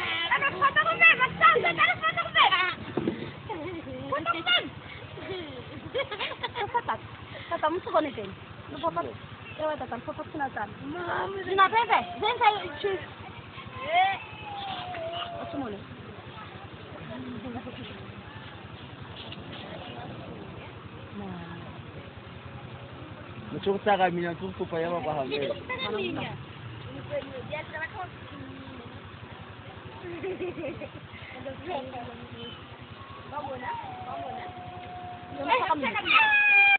Ano, foto ko, Ben! Basta! Ano, foto ko, Ben! Foto ko, Ben! Tatat. Tatam, gusto ko ni Ben. Napapat. Ewa, tatam. Papat sinatan. Sinatete. Ben, kayo, choose. Gusto mo ulit? Nachukta kami ng tuko pa yawa pa kami. Vamos na? Vamos na?